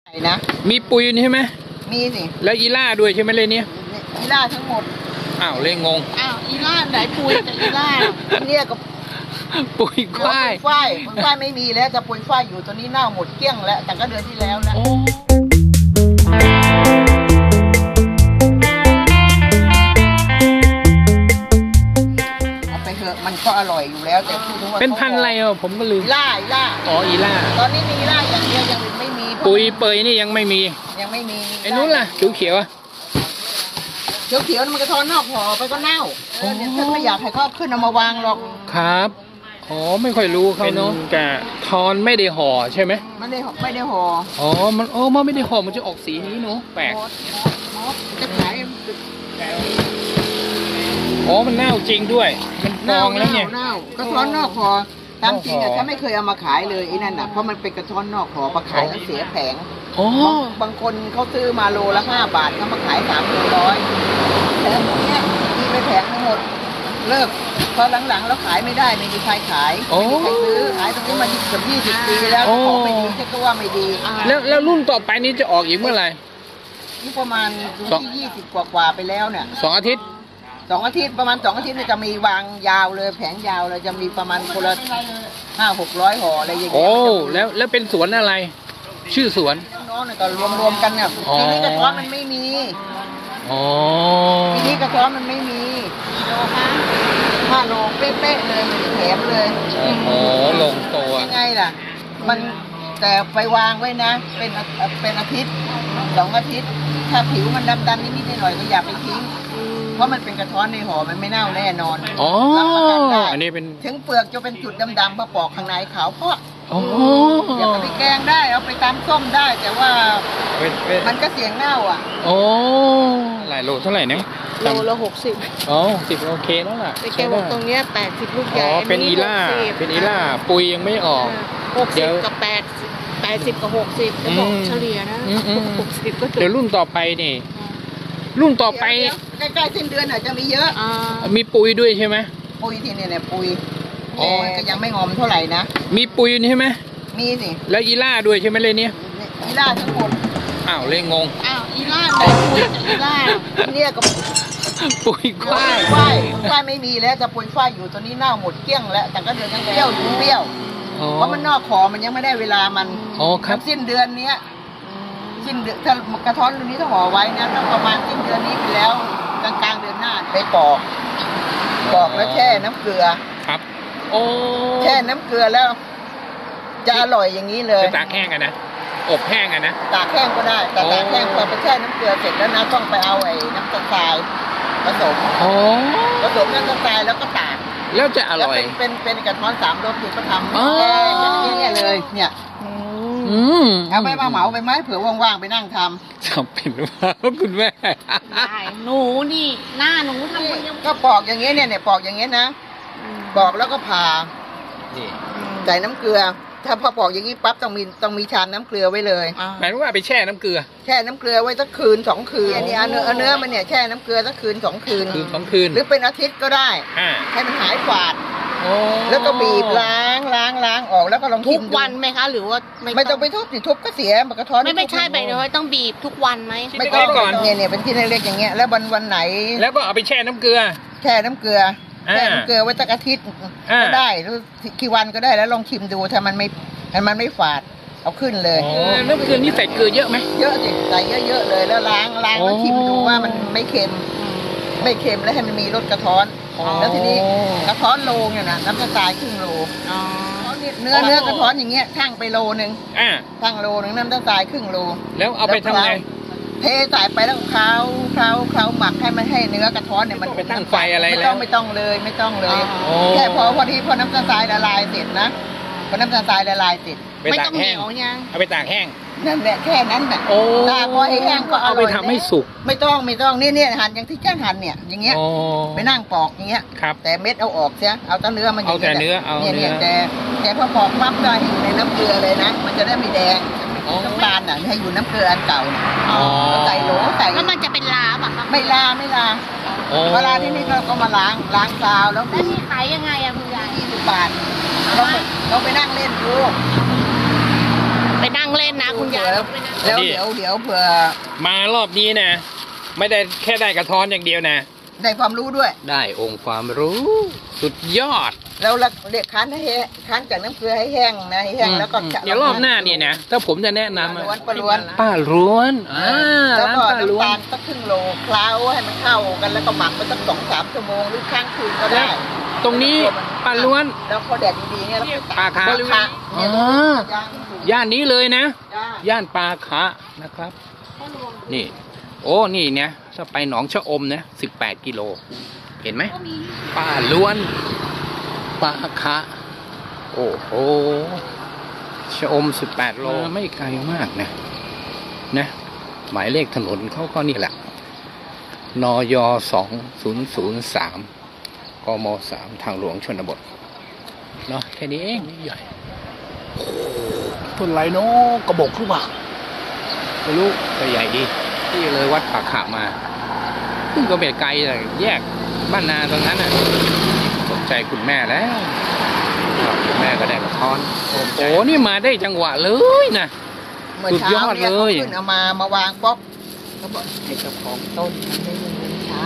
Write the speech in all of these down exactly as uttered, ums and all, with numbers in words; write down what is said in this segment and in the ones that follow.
นะมีปุยใช่ไหมมีสิแล้วอีล่าด้วยใช่ไหมเลยเนี่ยอีล่าทั้งหมดอ้าวเลยงงอ้าวอีล่าไหนปุยแต่อีล่าเนี่ยกับปุยฝ้ายปุยฝ้ายปุยฝ้ายไม่มีแล้วแต่ปุยฝ้ายอยู่ตัวนี้เน่าหมดเกลี้ยงแล้วแต่ก็เดือนที่แล้วนะเอาไปเถอะมันก็อร่อยอยู่แล้วแต่พูดถึงว่าเป็นพันอะไรอ่ะผมก็ลืมอีล่าอีล่าอ๋ออีล่าตอนนี้มีอีล่าอย่างเดียวยังไม่มีปุยเปยนี่ยังไม่มียังไม่มีไอ้นู้นล่ะเขียวเขียวอ่ะเขียวเขียวมันกระท้อนนอกห่อไปก็เน่าเนี่ยฉันไม่อยากให้เขาขึ้นเอามาวางหรอกครับอ๋อไม่ค่อยรู้เขาเนาะกะทอนไม่ได้ห่อใช่ไหมไม่ได้ไม่ได้ห่ออ๋อมันโอ้มันไม่ได้ห่อมันจะออกสีนี้เนาะแปลกจะขายอ๋อมันเน่าจริงด้วยมันฟองแล้วเนี่ยเน่ากระท้อนนอกห่อตามจริงอะฉันไม่เคยเอามาขายเลยไอ้นั่นน่ะเพราะมันเป็นกระท้อนนอกห่อมาขายแล้วเสียแผงบางคนเขาซื้อมาโลละห้าบาทเขามาขายสามโลร้อยแผงพวกนี้มีไปแผงทั้งหมดเลิกพอหลังๆแล้วขายไม่ได้ไม่มีใครขายไม่มีใครซื้อขายตรงนี้มาเกือบยี่สิบปีแล้วของไม่ดีแค่ก็ว่าไม่ดีแล้วแล้วรุ่นต่อไปนี้จะออกอีกเมื่อไหร่นี่ประมาณที่ยี่สิบกว่าๆไปแล้วเนี่ยสองอาทิตย์สองอาทิตย์ประมาณสองอาทิตย์จะมีวางยาวเลยแผงยาวเลยจะมีประมาณคนละห้าหกร้อยห่ออะไรอย่างเงี้ยโอ้แล้วแล้วเป็นสวนอะไรชื่อสวนน้องๆเนี่ยก็รวมๆกันเนี่ยทีนี้กระท้อนมันไม่มีอ๋อทีนี้กระท้อนมันไม่มีกิโลคะห้าโลเป๊ะๆเลยมันแถมเลยอ๋อลงตัวยังไงล่ะมันแต่ไปวางไว้นะเป็นเป็นอาทิตย์สองอาทิตย์ถ้าผิวมันดำๆนิดๆหน่อยก็อย่าไปทิ้งเพราะมันเป็นกระท้อนในห่อมันไม่เน่าแน่นอนอ๋ออันนี้เป็นถึงเปลือกจะเป็นจุดดำๆพอปอกข้างในขาวเพราะอ๋ออย่าไปแกงได้เอาไปตำส้มได้แต่ว่ามันก็เสี่ยงเน่าอ่ะโอ้หลายโลเท่าไหร่เนี่ยโลละหกสิบอ๋อสิบโอเคแล้วล่ะไปแกบอกตรงเนี้ยแปดสิบลูกใหญ่อ๋อเป็นอีล่าเป็นอีล่าปุยยังไม่ออกหกสิบกับแปดแปดสิบกับหกสิบจะบอกเฉลี่ยนะหกสิบก็เดี๋ยวรุ่นต่อไปนี่รุ่นต่อไปใกล้ๆสิ้นเดือนอาจจะมีเยอะมีปุยด้วยใช่ไหมปุยที่เนี่ยเนี่ยปุยอ๋อก็ยังไม่งอมเท่าไหร่นะมีปุยใช่ไหมมีสิแล้วอีล่าด้วยใช่ไหมเลยเนี่ยอีล่าทั้งหมดอ้าวเลยงงอ้าวอีล่าไหนปุยอีล่าเนี่ยกับปุยฝ้ายฝ้ายฝ้ายไม่มีแล้วแต่ปุยฝ้ายอยู่ตัวนี้เน่าหมดเกลี้ยงแล้วแต่ก็เดือนยังเปรี้ยวอยู่เปรี้ยวเพราะมันนอกคอมันยังไม่ได้เวลามันอ๋อครับสิ้นเดือนเนี้ยสิ้นเดือนถ้ากระท้อนตัวนี้ถ้าห่อไว้นะต้องประมาณสิ้นเดือนนี้ไปแล้วกลางกลางเดือนหน้าไปปอกปอกแล้วแช่น้ำเกลือครับโอ้แช่น้ำเกลือแล้วจะอร่อยอย่างนี้เลยตากแห้งกันนะอบแห้งกันนะตากแห้งก็ได้แต่ตากแห้งพอไปแช่น้ำเกลือเสร็จแล้วนะต้องไปเอาไอ้น้ำตาลทรายผสมผสมน้ำตาลทรายแล้วก็ตากแล้วจะอร่อยเป็นเป็นกระท้อนสามรสที่เขาทำแกงอย่างนี้เลยเนี่ยอืมเอาไปมาเหมาไปไหมเผื่อว่างๆไปนั่งทำจำเป็นว่าคุณแม่ได้หนูนี่หน้าหนูทำคนเดียวก็ปอกอย่างเงี้ยเนี่ยเนี่ยปอกอย่างเงี้ยนะปอกแล้วก็ผ่าใส่น้ำเกลือถ้าพอปอกอย่างนี้ปั๊บต้องมีต้องมีชามน้ำเกลือไว้เลยหมายถึงว่าไปแช่น้ำเกลือแช่น้ำเกลือไว้สักคืนสองคืนอันนี้เอาเนื้อเนื้อมันเนี่ยแช่น้ำเกลือสักคืนสองคืนคืนสองคืนหรือเป็นอาทิตย์ก็ได้ให้มันหายฝาดแล้วก็บีบล้างล้างล้างออกแล้วก็ลองทุกวันไหมคะหรือว่าไม่ต้องไปทุบสิทุบก็เสียมันกระท้อนไม่ไม่ใช่ไปเลยต้องบีบทุกวันไหมไม่ต้องก่อนเนี่ยเนี่ยเป็นที่เล็กๆอย่างเงี้ยแล้ววันวันไหนแล้วก็เอาไปแช่น้ำเกลือแช่น้ำเกลือแช่น้ำเกลือไว้สักอาทิตย์ก็ได้หรือกี่วันก็ได้แล้วลองชิมดูถ้ามันไม่มันไม่ฝาดเอาขึ้นเลยน้ำเกลือนี่ใส่เกลือเยอะไหมเยอะสิใส่เยอะๆเลยแล้วล้างล้างแล้วชิมดูว่ามันไม่เค็มไม่เค็มแล้วให้มันมีรสกระท้อนแล้วทีนี้กระท้อนโลเนี่ยนะน้ำตาลทรายครึ่งโลเนื้อเนื้อกระท้อนอย่างเงี้ยทั้งไปโลนึงทั้งโลนึงน้ำตาลทรายครึ่งโลแล้วเอาไปทำไงเทใส่ไปแล้วเคล้าเคล้าเคล้าหมักให้มันให้เนื้อกระท้อนเนี่ยมันไปตั้งไฟอะไรแล้วไม่ต้องไม่ต้องเลยไม่ต้องเลยแค่พอพอดีพอน้ำตาลทรายละลายเสร็จนะพอน้ำตาลทรายละลายเสร็จไม่ต้องเหนียวยังเอาไปตากแห้งนั่นแหละแค่นั้นแหละตากพอแห้งก็เอาไปทำให้สุกไม่ต้องไม่ต้องนี่เนี่ยหั่นอย่างที่แจ้งหั่นเนี่ยอย่างเงี้ยไปนั่งปอกอย่างเงี้ยแต่เม็ดเอาออกเสียเอาแต่เนื้อมันเอาแต่เนื้อเอาเนี่ยเนี่ยแต่แต่พอปอกปั๊บได้อยู่ในน้ำเกลือเลยนะมันจะได้ไม่แดงน้ำตาลน่ะให้อยู่น้ำเกลืออันเก่าใส่โหลใส่แล้วมันจะเป็นลาป่ะคะไม่ลาไม่ลาเวลาที่นี่เราก็มาล้างล้างซาวแล้วแล้วนี่ขายยังไงอะคุณยายยี่สิบบาทเราเราไปนั่งเล่นดูไปนั่งงเล่นนะคุณยายแล้วแล้วเดี๋ยวเดี๋ยวเผื่อมารอบนี้นะไม่ได้แค่ได้กระท้อนอย่างเดียวนะได้ความรู้ด้วยได้องค์ความรู้สุดยอดแล้วเราเด็กคั้นให้แห้งคั้นจากน้ำเกลือให้แห้งนะให้แห้งแล้วก็เดี๋ยวรอบหน้าเนี่ยนะถ้าผมจะแนะนำล้อะวนปลาล้วนป้าล้วนอ่าแล้วร้านก็ป้าล้วนน้ำตาลสักครึ่งโลเคล้าให้มันเข้ากันแล้วก็หมักไปสักสองสามชั่วโมงหรือข้างคืนก็ได้ตรงนี้ป้าล้วนแล้วพอแดดดีๆเนี่ยเราก็ปลาคาปลาคาอ๋อย่านนี้เลยนะย่างย่านปลาคะนะครับ นี่ โอ้นี่เนี่ยถ้าไปหนองชะอมนะสิบแปดกิโลเห็นไหมปลาล้วนปลาคะโอ้โหชะอมสิบแปดโลไม่ไกลมากนะนะหมายเลขถนนเขาก็นี่แหละนยสองศูนย์ศูนย์สามกมสามทางหลวงชนบทเนาะแค่นี้เองใหญ่ต้นไรเนาะกระบอกหรือเปล่าไม่รู้แต่ใหญ่ดีที่เลยวัดปากขามาซึ่งก็ไม่ไกลเลยแยกบ้านนาตรงนั้นน่ะสนใจคุณแม่แล้วคุณแม่ก็ได้กระท้อนโอ้นี่มาได้จังหวะเลยนะเมื่อสุดยเช้าอดเนี่ยเลเขายขึ้นเอามา มาวางป๊อกเขาบอกให้เจ้าของต้นมันได้เงินใช้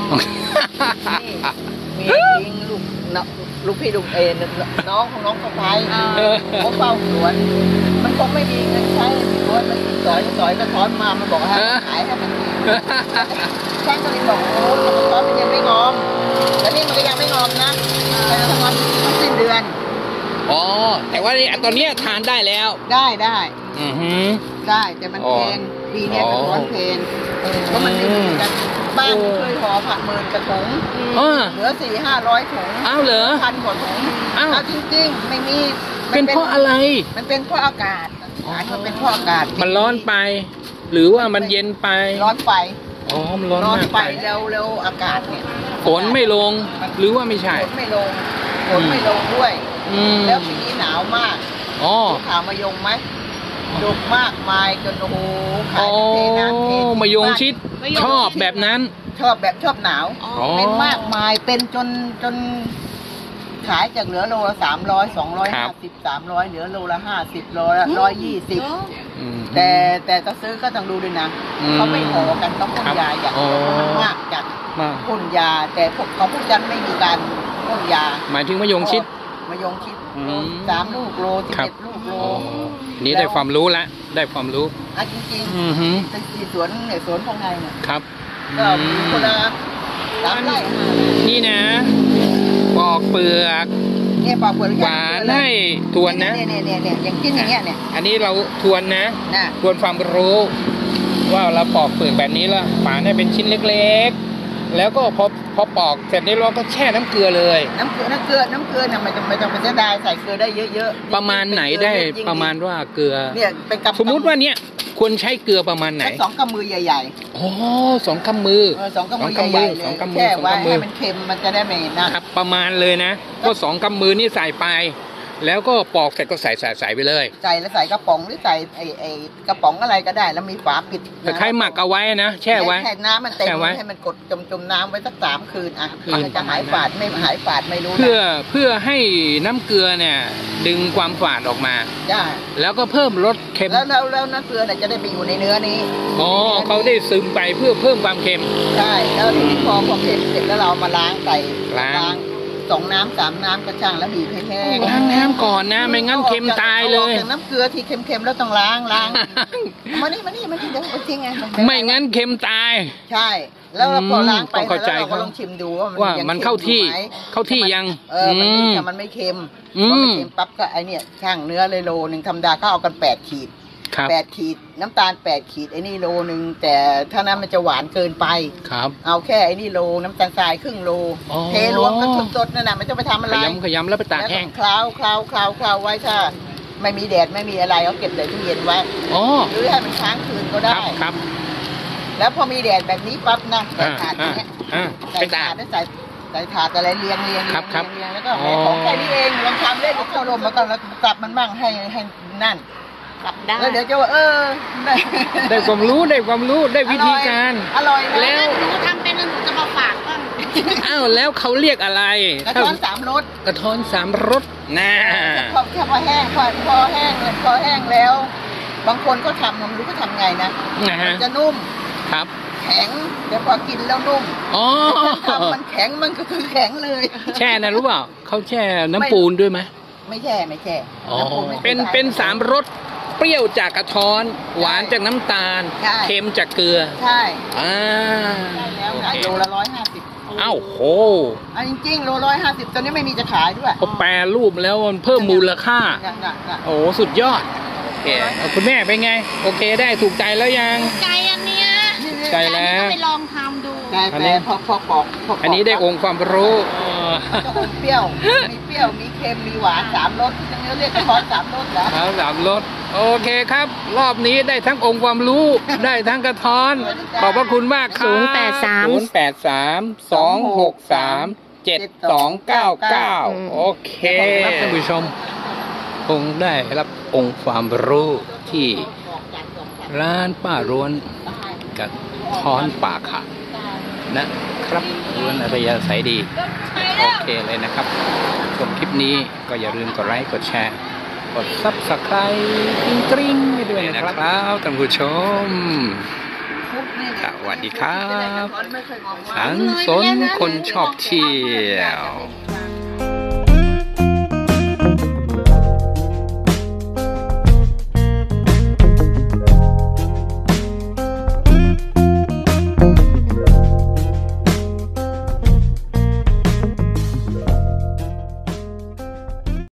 นี่มีลิงลูกน้องลูกพี่ลูกเอ็นน้องของน้องสะพ้ายเขาเฝ้าสวน มันคงไม่มีเงินใช้มีสวนมันสอยสอยกระท้อนมา มันบอกให้ขายให้มันดีช่างก็เลยบอกโอ้กระท้อนมันยังไม่งอมแต่นี่มันก็ยังไม่งอมนะแต่กระท้อนมันสิ้นเดือนอ๋อแต่ว่าตอนนี้ทานได้แล้วได้ได้อือหือได้แต่มันแพงปีนี้กระท้อนแพงเพราะมันไม่มีกันบ้านเคยห่อผักหมื่นกระถุงอ่าเหลือสี่ห้าร้อยถุงอ้าวเหรอพันกว่าถุงอ้าวเอาจริงๆ ไม่มีเป็นเพราะอะไรมันเป็นเพราะอากาศสารมันเป็นเพราะอากาศมันร้อนไป หรือว่ามันเย็นไปร้อนไปอ๋อมันร้อนร้อนมากไปไปเร็วเร็วอากาศเนี่ยฝนไม่ลง หรือว่าไม่ใช่ฝนไม่ลงฝนไม่ลงด้วยอืมแล้วปีนี้หนาวมากอ๋อข่าวมายงไหมดกมากมายจนโอ้โหขาอ๋ยอเทน้ำเทมายงชิด ชอบแบบนั้นชอบแบบชอบหนาวอ๋อเป็นมากมายเป็นจนจนขายจากเหลือโลละสามร้อยสองร้อยครัห้าบสิบสามร้อยเหลือโลละห้าสิบโลละร้อยยี่สิบอืมแต่แต่ถ้าซื้อก็ต้องดูด้วยนะอืมเขาไม่ห่อกันต้องพ่นครับยาอย่างอ๋อมันมากจัดมากพ่นยา แต่พวกเขาพวกยันไม่มีการพ่นยาหมายถึงมายงชิดมายงชิดอืมสามลูกโลสิบครับเอ็ดลูกโลอ๋อนี่ได้ความรู้แล้วได้ความรู้อ่ะจริงอือหือๆเป็นสี่สวนเนี่ยสวนของไงเนี่ยครับก็มีคนละสามไร่ห้าไร่นี่นะปอกเปลือกเนี่ยปอกเปลือกหวานให้ทวนนะเนี่ยเนี่ยเนี่ยเนี่ยอย่างกินอย่างเงี้ยเนี่ยอันนี้เราทวนนะน่ะทวนความรู้ ว่าเราปอกเปลือกแบบนี้แล้วฝานให้เป็นชิ้นเล็กๆ แล้วก็พอพอปอกเสร็จนี่เราก็แช่น้ำเกลือเลยน้ำเกลือน้ำเกลือน้ำเกลือเนี่ยมันจะไม่ต้องไปเสียดายใส่เกลือได้เยอะๆประมาณไหนได้ยิ่งประมาณว่าเกลือเนี่ยเป็นกำสมมุติว่าเนี่ยควรใช้เกลือประมาณไหนสองกำมือใหญ่อ๋อสองกำมือๆเออสองกำมือใหญ่ๆเลยสองกำมือแช่สองไว้กำมืให้อมันเค็มมันจะได้ไม่นะครับประมาณเลยนะ ก็สองกำมือนี่ใส่ไป แล้วก็ปอกเสร็จก็ใส่ใส่ใส่ไปเลยใส่แล้วใส่กระป๋องหรือใส่ไอ้ไอ้กระป๋องอะไรก็ได้แล้วมีฝาปิดแต่ใครหมักเอาไว้นะแช่ไว้แช่น้ำมันเต็มแช่ไว้ให้มันกดจมจมน้ำไว้สักสามคืนอ่ะคืนมันจะหายฝาดไม่หายฝาดไม่รู้นะเพื่อเพื่อให้น้ำเกลือเนี่ยดึงความฝาดออกมาได้แล้วก็เพิ่มรสเค็มแล้วแล้วแล้วน้ำเกลือเนี่ยจะได้ไปอยู่ในเนื้อนี้อ๋อเขาได้ซึมไปเพื่อเพิ่มความเค็มใช่แล้วทีนี้พอพอเค็มเสร็จแล้วเราเอามาล้างใส่ล้างสองน้ำสามน้ำก็ช่างแล้วบีบให้แห้งล้างน้ำก่อนนะไม่งั้นเค็มตายเลยออกจากน้ำเกลือที่เค็มๆแล้วต้องล้างล้างมานี่มานี่มานี่เดี๋ยวเอาทิ้งไงไม่งั้นเค็มตายใช่ แล้วพอล้างไปต้องเข้าใจแล้วเราก็ลองชิมดูว่ามันว่ายังมันเข้าที่ค็มอยู่ไหมเข้าที่ยังเออมันไม่อืมแต่มันไม่เค็มอืมพอไม่เค็มปั๊บก็ไอเนี่ยช่างเนื้อเลยโลหนึ่งธรรมดาก็เอากันแปดขีดครับแปดขีดน้ำตาลแปดขีดไอ้นี่โลหนึ่งแต่ถ้านั้นมันจะหวานเกินไปครับเอาแค่ไอ้นี่โลน้ำตาลทรายครึ่งโลอ๋อเทรวมกันสดๆนั่นน่ะมันจะไปทำอะขไรยำขยำแล้วไปตากแห้งล้วคลาวคลาวคลาวคลาวไว้ถ้าไม่มีแดดไม่มีอะไรก็เก็บใส่ตู้เย็นไว้อ๋อหรือให้มันค้างคืนก็คได้รับครับแล้วพอมีแดดแบบนี้ปั๊บนะใส่อ่าถาดออ่าย่างเงี้ยอ่าใส่ไปถาตาดกแล้วใส่ใส่ถาดอะไรเรียงเรียงครับครับเรียงแล้วก็อ๋อของแค่นี้เองลองทำเล่นเข้าลมมาก่อนแล้วกลับมันบ้างให้ให้นั่นกลับได้แล้วเดี๋ยวจะว่าเออได้ได้ความรู้ได้ความรู้ได้วิธีการอร่อยนะแล้วหนูทำเป็นแล้วหนูจะมาฝากบ้างอ้าวแล้วเขาเรียกอะไรกระท้อนสามรสกระท้อนสามรสน่าพอแค่พอแห้งพอพอแห้งพอแห้งแล้วบางคนก็ทำไม่รู้เขาทำไงนะนะฮะมันจะนุ่มครับแข็งแต่พอกินแล้วนุ่มอ๋อถ้าทำมันแข็งมันก็คือแข็งเลยแช่นะรู้เปล่าเขาแช่น้ำปูนด้วยไหมไม่แช่ไม่แช่อ๋อน้ำปูไม่คยเป็นใส่เป็นสามรสเปรี้ยวจากกระท้อน หวานจากน้ำตาลใช่เค็มจากเกลือใช่อ่าใช่แล้วโอนะเคโลละร้อยห้าสิบเอ้าโหอันจริงๆโลร้อยห้าสิบตอนนี้ไม่มีจะขายด้วยพอแปรรูปแล้วมันเพิ่มมูลค่าน่ะน่ะน่ะโอ้สุดยอดโอเคเอาคุณแม่เป็นไง โอเคได้ถูกใจแล้วยังใจอันเนี้ยใช่แล้วก็ไปลองทำดูแต่อันนี้แต่พอพอปอกพอปกอันนี้ได้องค์ความรู้เออมันจะอมเปรี้ยว มีเปรี้ยว มีเค็ม มีหวานสามรสที่เรียกกระท้อนสามรสเหรอครับสามรถโอเคครับ รอบนี้ได้ทั้งองค์ความรู้ ได้ทั้งกระท้อน ขอบพระคุณมากครับศูนย์แปดสามศูนย์แปดสามสองหกสามเจ็ดสองเก้าเก้าโอเคครับท่านผู้ชมคงได้รับองค์ความรู้ที่ร้านป้าร้วนกับท้อนป่าขานะครับร้วนอัธยาศัยดี โอเคเลยนะครับชมคลิปนี้ก็อย่าลืมกดไลค์กดแชร์ กดซับสไครต์กริ๊งกริ๊งให้ด้วยนะครับท่านผู้ชม สวัสดีครับ สังสนคนชอบเที่ยว